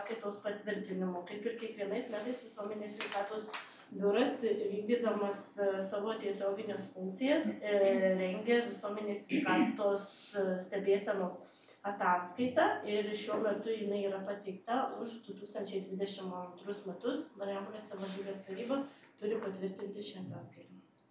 ataskaitos patvirtinimo. Kaip ir kiekvienais metais visuomenės sveikatos biuras, vykdydamas savo tiesioginės funkcijas, rengia visuomenės sveikatos stebėsenos ataskaitą ir šiuo metu jinai yra pateikta už 2022 metus. Marijampolės savivaldybės taryba turi patvirtinti šią ataskaitą.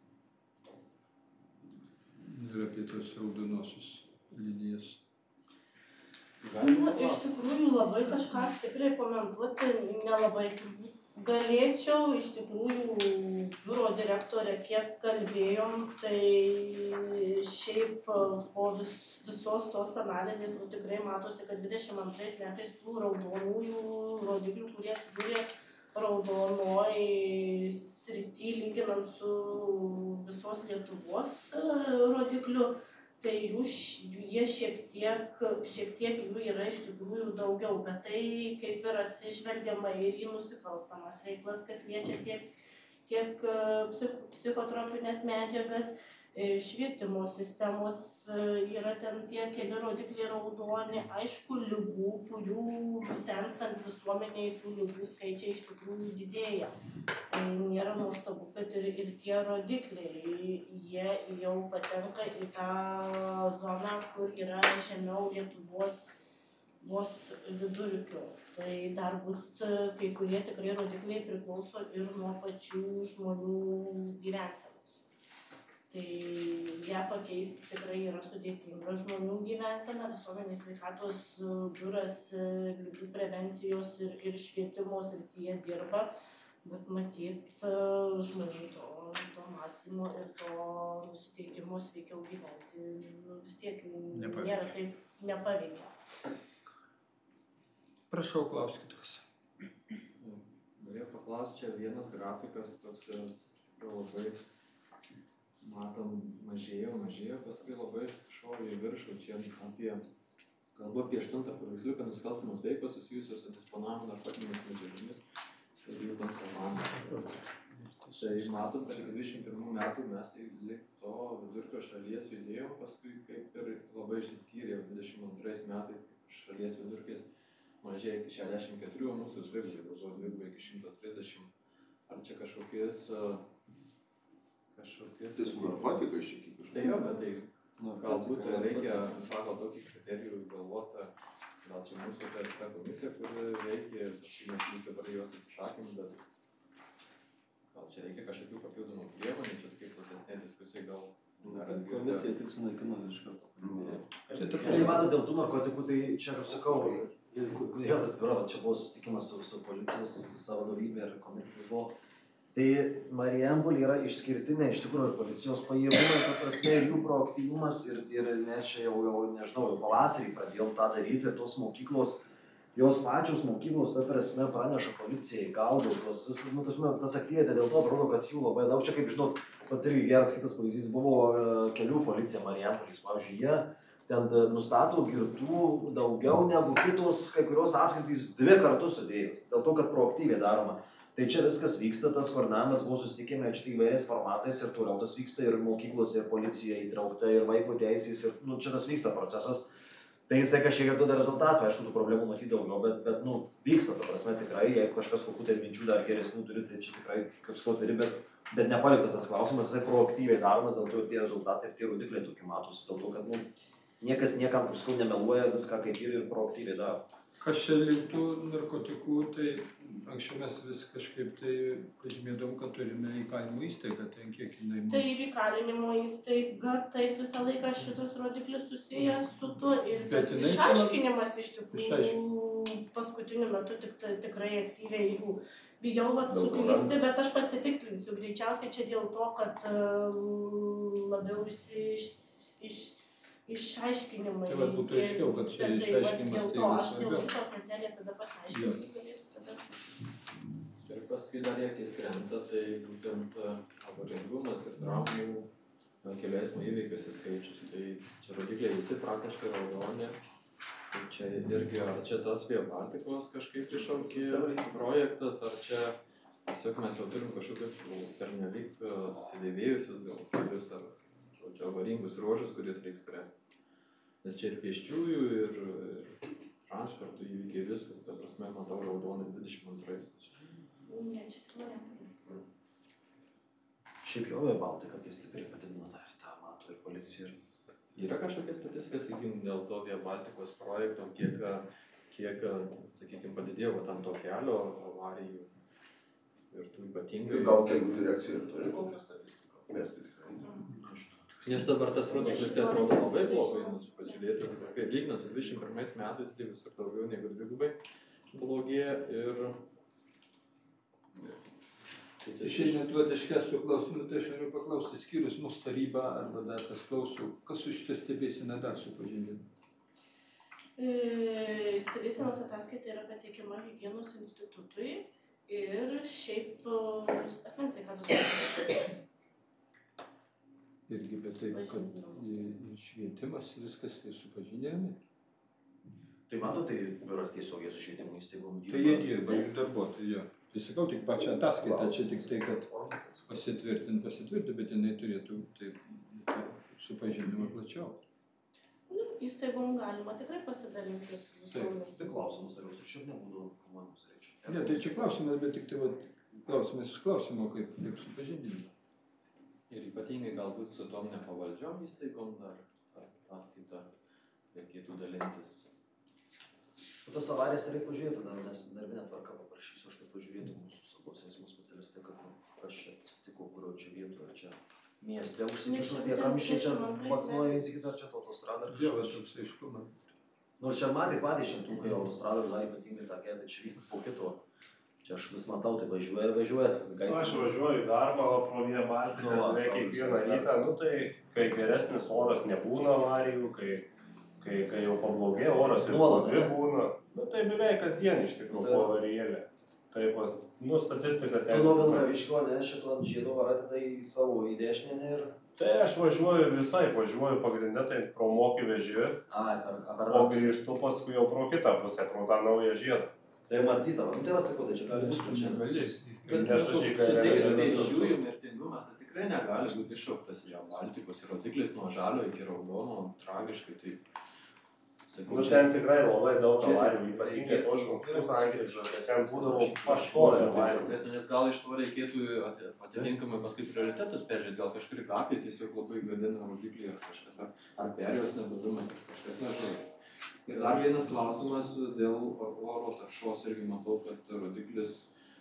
Ir apie tos raudonosios linijas. Na, iš tikrųjų labai kažką stipriai komentuoti nelabai galėčiau. Iš tikrųjų, biuro direktorė kiek kalbėjom, tai šiaip po visos tos analizės tikrai matosi, kad 22 metais tų raudonųjų rodiklių, kurie atsidūrė raudonoj srity, lyginant su visos Lietuvos rodikliu, tai jie šiek tiek jų yra iš tikrųjų daugiau, bet tai kaip ir atsižvelgiama ir į nusikalstamas veiklas, kas liečia tiek psichotropinės medžiagas, švietimo sistemos yra ten tie keli rodikliai raudoni, aišku, ligų, kurių senstant visuomeniai tų ligų skaičiai iš tikrųjų didėja. Tai nėra nuostabu, kad ir tie rodikliai, jie jau patenka į tą zoną, kur yra žemiau Lietuvos vos vidurkio. Tai dar būt kai kurie tikrai rodikliai priklauso ir nuo pačių žmonių gyvensenos. Tai ją pakeisti tikrai yra sudėtinga žmonių gyvensena. Visuomenės sveikatos biuras ligų prevencijos ir švietimo srityje dirba, bet matyt žmonių to mąstymo ir to nusiteikimo sveikiau gyventi vis tiek nėra taip nepaveikia. Prašau, klauskit kas. Norėjau paklausti, čia vienas grafikas toks labai matom mažėjo, paskui labai šovė į viršų, čia kalbu apie 8 paveiksliuką nusikalstamos veikos susijusios su disponavimu narkotinėmis medžiagomis ir jų kontrabandą. Tai matom, kad 21 metų mes lik to vidurkio šalies judėjom, paskui kaip ir labai išsiskyrė 22 metais, kaip šalies vidurkis mažėja iki 64, o mūsų dvigubai iki 130. Ar čia kažkokiais... Tai su narkotikais šiek tiek kažkaip. Tai jo, bet tai galbūt reikia pagal tokį kriterijų galvoti, gal čia mūsų ta komisija, kuri veikia, mes dabar jos atsisakėm, bet gal čia reikia kažkokių papildomų priemonių, čia tokia platesnė diskusija gal. Komisija tik sunaikino iš karto. Tai mato dėl tų narkotikų, tai čia sakau, kodėl tas biuro, čia buvo susitikimas su policijos visa vadovybė ir komitetas buvo. Tai Marijampolė yra išskirtinė iš tikrųjų policijos pajėgumai, ta prasme, ir jų proaktyvumas ir mes čia jau nežinau, jau pavasarį pradėjom tą daryti ir tos mokyklos, jos pačios mokyklos, ta prasme, praneša policijai, gaudo tos visas, tas aktyviai dėl to atrodo, kad jų labai daug. Čia kaip žinot, pat irgi geras kitas pavyzdys buvo kelių policija Marijampolės, pavyzdžiui, jie ten nustato girtų daugiau negu kitos kai kurios apskritys 2 kartus sudėjus, dėl to, kad proaktyviai daroma. Tai čia viskas vyksta, tas koordinavimas buvo susitikime čia įvairiais formatais ir toliau tas vyksta ir mokyklose, ir policija įtraukta, ir vaiko teisės, ir čia tas vyksta procesas. Tai jisai kažkiek ir duoda rezultatų, aišku, tų problemų matyti daugiau, bet vyksta, ta prasme, tikrai, jeigu kažkas kokių tai minčių dar geresnių turi, tai čia tikrai, kaip sakau, turi, bet nepalikta tas klausimas, jisai proaktyviai daromas, dėl to ir tie rezultatai, ir tie rodikliai tokie matosi, dėl to, kad niekas niekam, kaip sakau, nemeluoja viską kaip ir proaktyviai daro. Kas čia linktų narkotikų, tai anksčiau mes vis kažkaip tai pažymėdom, kad turime įkalinimo įstaigą, tai kiek jinai mūsų. Tai ir įkalinimo įstaiga, taip visą laiką šitas rodiklis susijęs su tuo ir tas išaiškinimas iš tikrųjų paskutiniu metu tikrai aktyviai jų. Bijau suklysti, bet aš pasitikslinsiu. Greičiausiai čia dėl to, kad labiau visi išaiškinimai. Tai būtų aiškiau, kad čia išaiškinimas tai aš dėl šitos lentelės tada pasiaiškinti galėsiu tada. Ir paskui dar akis krenta, tai būtent avaringumas ir traumų kelių eismo įvykiuose skaičius. Tai čia rodikliai visi praktiškai raudoni. Tai čia irgi, ar čia tas biopartiklos kažkaip iššaukė projektas, ar čia tiesiog mes jau turim kažkokius pernelyg susidėvėjusius gal kelius ar avaringus ruožus, kuris reiks spręsti. Nes čia ir pėsčiųjų, ir transportų įvykiai viskas, ta prasme, matau, Šiaip jau Baltika tai stipriai padidino tą mato ir policija. Yra kažkokia statistika, sakykim, dėl to Via Baltikos projekto, kiek sakykime, padidėjo tam to kelio avarijų ir tų ypatingai. Gal kelių direkcija ir turi kokią statistiką? Mes tai tikrai. Nes dabar tas rodiklis tai atrodo labai blogai, nes pažiūrėti, kai lyginant su 21 metais, tai visur daugiau negu dvigubai blogėja ir... Išeinant iš Kęsto klausimų, tai aš noriu paklausti, skyrus mūsų tarybą arba dar kas klausau, kas su šitą stebėseną dar supažindina? Stebėsenos ataskaita yra pateikiama higienos institutui ir šiaip asmens sveikatos. Irgi, bet taip, kad švietimas viskas tai supažindinami? Tai mato, tai biuras tiesiogiai su švietimo įstaigom dirba. Tai jie dirba, jų darbuotojai, jo. Tai sakau, tik pačią ataskaitą, čia tik tai, kad pasitvirtinti, bet jinai turėtų supažindimą plačiau. Įstaigom galima tikrai pasidalinti su visomis. Tai klausimas, ar jūs ir šiaip nebūdavo informuojamus reičiau? Ne, tai čia klausimas, bet tik tai klausimas iš klausimo, kaip supažindinimą. Ir ypatingai galbūt su tom nepavaldžiom įstaigom dar ataskaitą reikėtų dalintis. Tas avarijas tai reikia pažiūrėti, nes darbinė tvarka paprašysiu, aš kad pažiūrėtų mūsų saugos eismų specialistai, kad kas čia atsitiko, kurio čia vietoje, ar čia mieste užsikišus tie kamščiai čia baksnuoja viens į kitą, ar čia autostrada, ar kažkas. Jo, toks aiškumas. Nors čia matėt patys šimtukai autostrada uždarė ypatingai tą kelią, tai čia vienas po kito. Čia aš vis matau, tai važiuoja. Aš važiuoju į darbą, pro Via Baltiką, kiekvieną rytą, tai kai geresnis oras nebūna avarijų, kai jau pablogėjo oras ir dvi būna, tai beveik kasdien iš tikrųjų po avarijėlę. Taip, statistika ten. Tu nuo Vilkaviškio, ne, šito ant žiedo varą tada į savo į dešinę ir... Tai aš važiuoju visai, važiuoju pagrinde, tai pro Mokį veži, o grįžtu paskui jau pro kitą pusę, pro tą naują žiedą. Tai matyta, tai va sakau, tai čia gali būti čia. Bet suteikti pėsčiųjų mirtingumas, tai tikrai negali būti iššauktas Via Baltikos ir rodiklis nuo žalio iki raudono, tragiškai tai... Ten tikrai labai daug avarijų, ypatingai tos šunkių sankryžos, kad ten būdavo pastoviai avarijų. Nes gal iš to reikėtų atitinkamai paskui prioritetus peržiūrėti, gal kažkuri gatvė tiesiog labai gadina rodiklį ar kažkas, ar perėjos nebuvimas, ar kažkas nežinai. Ir dar vienas klausimas dėl oro taršos, irgi matau, kad rodiklis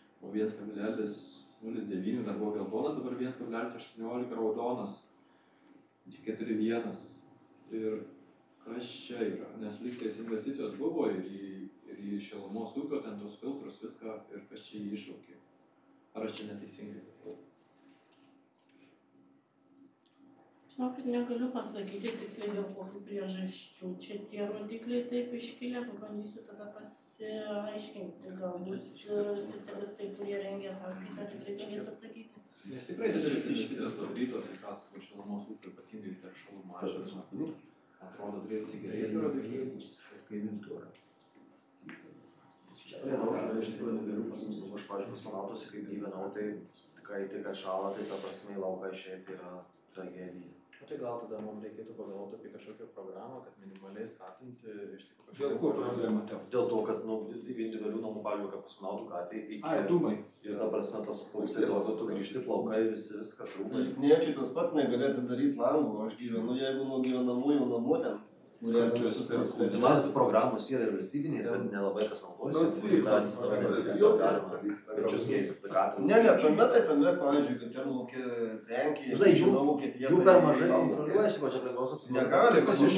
1,09 dar buvo geltonas, dabar 1,18 raudonas, 4,1 ir kas čia yra, nes lygtais investicijos buvo ir į šilumos ūkio, ten tos filtrus, viską, ir kas čia jį iššaukė. Ar aš čia neteisingai? Žinokit, negaliu pasakyti tiksliai dėl kokių priežasčių. Čia tie rodikliai taip iškilę, pabandysiu tada pasiaiškinti. Galbūt specialistai, kurie rengia ataskaitą, tikrai galės atsakyti. Nes tikrai didelis investicijos padarytos į tą šilumos ūkio, ypatingai teršalų mažinimą. Atrodo, turėtų gerėti rodiklis, kaip vinturą. Iš tikrųjų negaliu pasimstu, aš pažiūrėjau kosmonautuose, kaip gyvenau, tai kai tik šąla, tai ta prasme į lauką išeiti yra tragedija. Tai gal tada mums reikėtų pagalvoti apie kažkokią programą, kad minimaliai skatinti iš tikrųjų Dėl ko problema tau? Dėl to, kad individualių namų, pavyzdžiui, kaip kosmonautų gatvėje iki... dūmai. Ir ta prasme tas pausėtos, tu grįžti plaukai, viskas rūmai. Niečiai tas pats negali atsidaryti langų, aš gyvenu, jeigu nuo gyvenamųjų namų ten. Matot, programos yra ir valstybinės, bet nelabai kas naudojasi. Ne, tame, pavyzdžiui, kaip ten laukia Lenkija, žinai, žinau, Vokietija. Jų per mažai kontroliuoja, aš čia aplinkos apsaugos. Negali, kas iš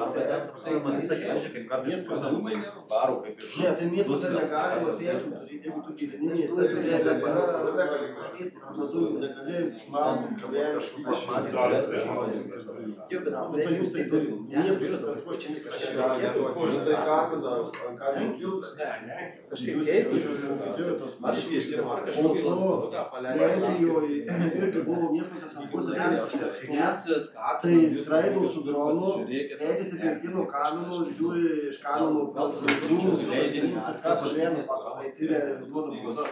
Ne, tai miestuose negalima pėčių daryti, jeigu tu gyveni mieste, tu negali namų, kavės, Kažkaip keistas, Lenkijoje irgi buvo miestuose apsaugos, tai skraido su dronu, ėdėsi prie kino kaminų, žiūri iš kaminų rūmus, atskar pažėmės, tai tyrė duoda būdas.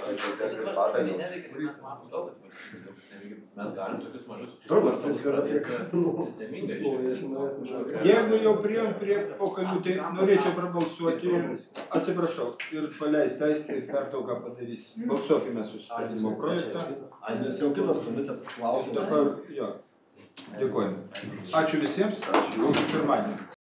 Mes galim tokius mažus sistemingai. Jeigu jau priėjom prie pokalbių, tai norėčiau prabalsuoti, atsiprašau, ir paleisti teisę ir pertrauką padarys. Balsuokime susitarimų projektą. Nes jau kitas komitetas laukia. Dabar, jo, dėkojame. Ačiū visiems, iki pirmadienio.